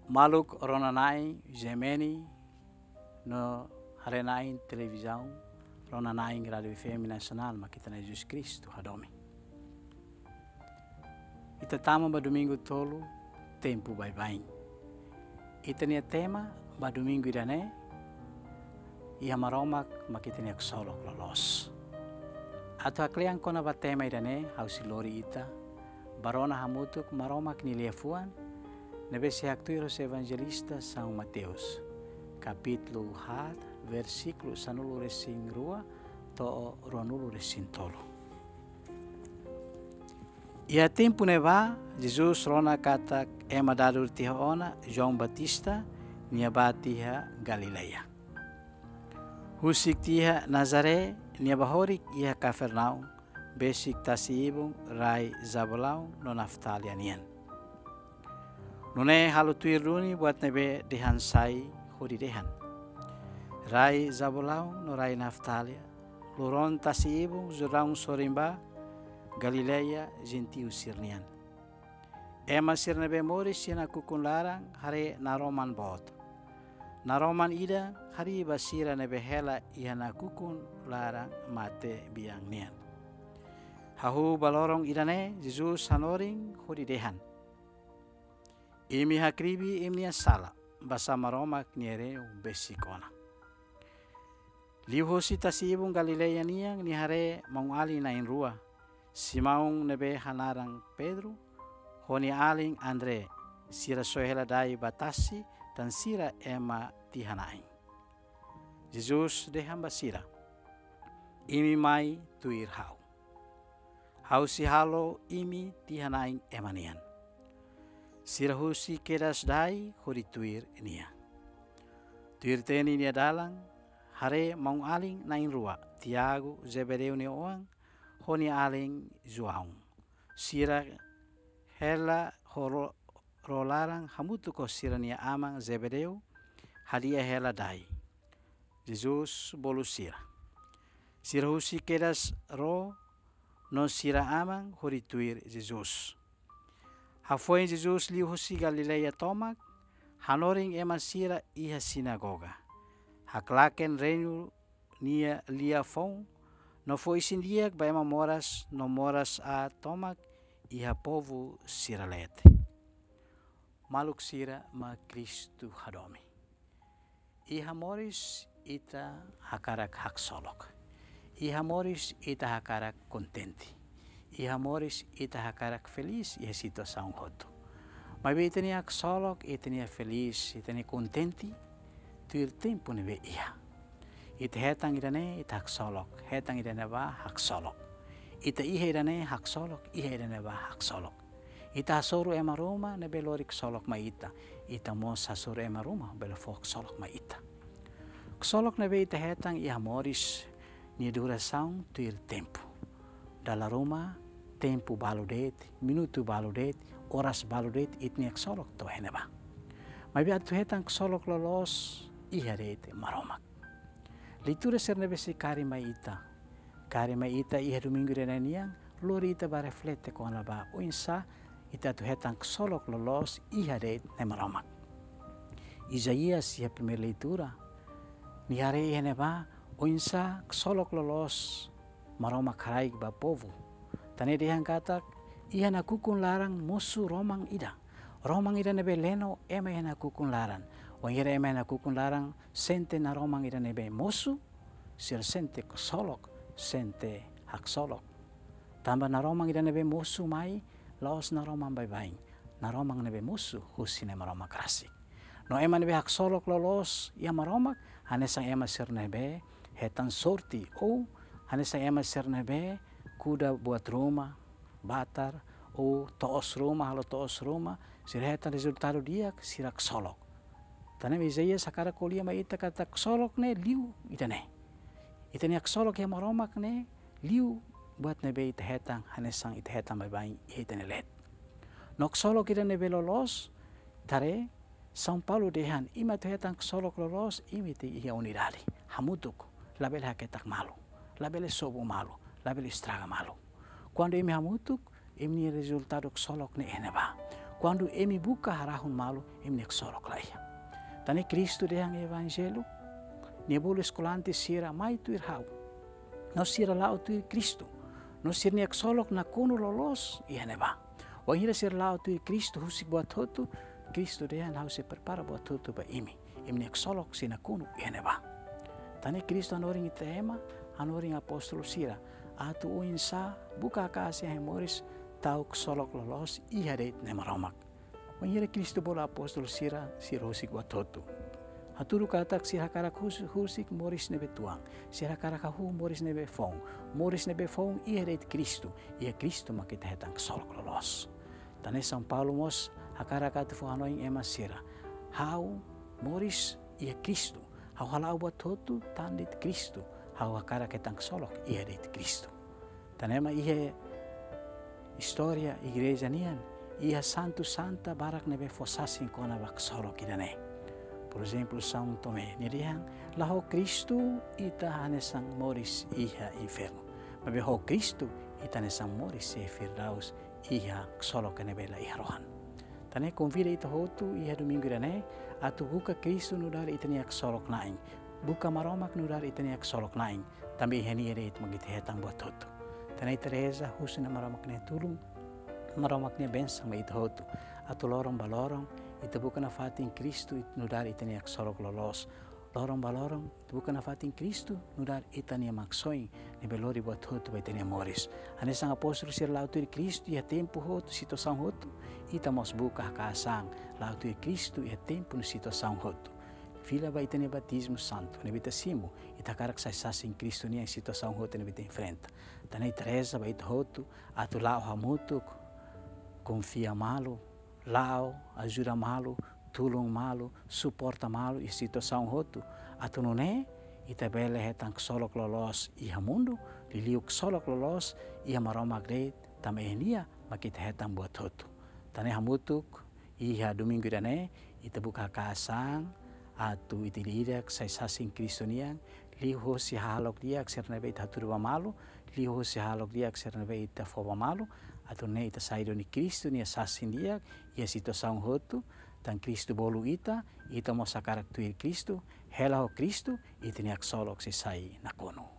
Maluk ronanai gemeni no harenai televisão ronanai radio FM nasional makita na Jesus Cristo hadomi. Ita tama ba domingo tolo tempo bye-bye. Ita niya tema ba domingo idane iha maromak makita niya ksolok lolos. Ato hakliang ko na ba tema idane hausilori ita barona hamutuk maromak niliafuan Nebesi Haktuiros Evangelista São Mateus, capítulo 4, versículo sanulu resing rua to ronulu resing tolo. Ia tempo neva, Jesus rona kata ema dadur tiha ona João Batista nia batiha Galileia. Husik tiha Nazare nia bahorik ia Kafernaum, besik tasiibung rai Zabulau no Naftali anian. Nune halu tuir runi buat nebe dehan sai hodi dehan. Rai Zabulau no rai Naftalia, luron tasi ibung zuraung sorimba, Galileia gentiu sirnian. Ema sirnebe moris sina kukun larang hare naroman bot. Naroman ida hari basira nebe hela ihana kukun larang mate biang nian. Hahu balorong idane Jesus hanoring hodi dehan. Imi hakribi imnia sala basa maromak niereu besikona. Liuhosi tasibung Galileia niang ni hare maung ali na inrua. Simaung nebe hanarang Pedro, honi aling Andre, sira sohela dai batasi dan sira ema tihanaing. Jesus dehamba sira. Imi mai tuir hau. Hau si halo imi tihanaing emanian. Sirahusi kedas dai hori tuir nia. Tuir teni nia dalang, hare maung aling nain rua, Tiago Zebedeu ni oang, honi aling João. Sira hela rolarang hamutu ko sira nia amang Zebedeu, hadia hela dai. Jesus bolu sira. Sirahusi kedas ro, no sira amang hori tuir Jesus. Hafoin Jesus liu hosi Galileia tomak, hanoring ema sira iha sinagoga. Haklaken renu nia lia fong, no fo isin diak ba ema moras no moras a tomak iha povu sira lete. Maluk sira ma Kristu hadomi. Iha moris ita hakarak hak solok. Iha moris ita hakarak kontenti. Iha moris ita hakarak feliz iha situação hotu. Mas ita nia solok, ita nia feliz, ita nia contenti, tuir tempo nebe iha. Ita hetang idane ita hak solok, hetang idane ba hak solok. Ita iha idane hak solok, iha idane ba hak solok. Ita hasoro ema Roma nebe lorik solok ma ita. Ita mos hasoro ema Roma belo fok solok ma ita. Solok nebe ita hetang iha moris nia duração tuir tempo. Dalla Roma tempo baludet, minuto baludet, horas baludet itniak solok to heneba. Mas biar tu hetang solok lolos iharete maromak. Leitura sernebe si kari mai ita iha domingo renaniang lori ita ba reflete ko ba uinsa ita tu hetang solok lolos iharete ne maromak. Isaías iha primeira leitura ni hare heneba uinsa solok lolos maroma karaig ba povo. Tane dehang katak iha na kukun larang musu romang ida. Romang ida nebe leno ema iha na kukun larang. Wang ira ema na kukun larang sente na romang ida nebe musu sir sente solok sente hak solok. Tambah na romang ida nebe musu mai laos na romang bye-bye. Na romang nebe musu husine maroma krasik. No ema nebe hak solok lolos ia maromak hanesang ema sir nebe hetan sorti o hanesang ema sir nebe kuda buat rumah, batar, o toos rumah, halo toos rumah, sirheta resultado dia sirak solok. Tane Isaías sakara kolia ma ita kata solok ne liu itane. Itane solok ya maromak ne liu buat nebe ita hetang hanesang ita hetang babai itane let. Nok solok ita nebe lolos tare São Paulo dehan ima tu hetang solok lolos imite ia unidade. Hamutuk label haketak malu, label sobo malu. Label estraga malu. Quando imi hamutuk, imi resultado solok ne eneba. quando emi buka harahun malu emi nek solok laia. Tani Kristo dehang evangelo, nia bolu eskolante sira mai tuir hau. No sira lao tuir Kristo. No sir nek solok na kono lolos ia neba. Wang hira sir lao tuir Kristo husik buat hotu, Kristo dehang hau se prepara buat hotu ba imi. Emi nek solok sina kono ia neba. Tani Kristo anoring itema, anoring apostol sira. Atu uinsa buka kasih hemoris tau solok lolos ia deit nemaromak. Wang Kristo bola apostol sira husik buat hotu. Haturu katak sira karak husik moris nebe tuang. Sira karak hu moris nebe fong. Moris nebe fong ia deit Kristo. Ia Kristo makita hetang solok lolos. Tani São Paulo mos hakarak atu fuhanoing ema sira. Hau moris ia Kristo. Hau halau buat hotu tandit Kristo. Hau hakarak hetang solok ia deit Kristo. Tanema ia historia igreja nian. Ia santo santa barak nebe fosasin kona bak solok idane. Por exemplo, São Tomé, nirihan, laho Kristo ita hanesang moris iha inferno. Mabe ho Kristo ita nesang moris se firdaus iha solok nebe la iha rohan. Tane convida ita hotu iha domingo idane, atu buka Kristo nudar ita niak solok naing. Buka maromak nudar ita niak solok naing. Tambi iha ni ere it magiti hetang buat hotu. Tane Teresa husin na maromak ne tulung, maromak ne bensang ma ita hotu. Atu lorong balorong, ita bukan na fatin Kristo it nudar ita niak solok lolos. Lorong balorong, ita bukan na fatin Kristo nudar ita niak maksoing ni belori buat hotu ba ita niak moris. Hanesang apostol sir lautu di Kristo ia tempo hotu situação hotu. Ita mos buka kasang lautu di Kristo ia tempo no situação hotu. Fila ba ita niak batismo santo, ne bita simu, ita karak sasing Kristo niak situação hotu ne bita enfrenta. Tanai Teresa ba ita hotu, atu lao hamutuk, confia malu, lao, ajuda malu, tulung malu, suporta malu, i situação hotu. Atu nune, ita bele hetang solok lolos iha mundu, liliuk solok lolos iha maroma greit, tama enia, makita hetang buat hotu. Tane hamutuk, iha domingo dane, ita buka kasang, atu iti lidak, say sasing Kristo niang, liho si halok diak serna beit haturu malu, liho si halok diak serna beit foba malu, atu ne ita saido ni Kristo ni asasin diak, ia situação hotu, tan Kristo bolu ita mo sakarak tuir Kristo, hela ho Kristo, ita niak solok si sai nakono.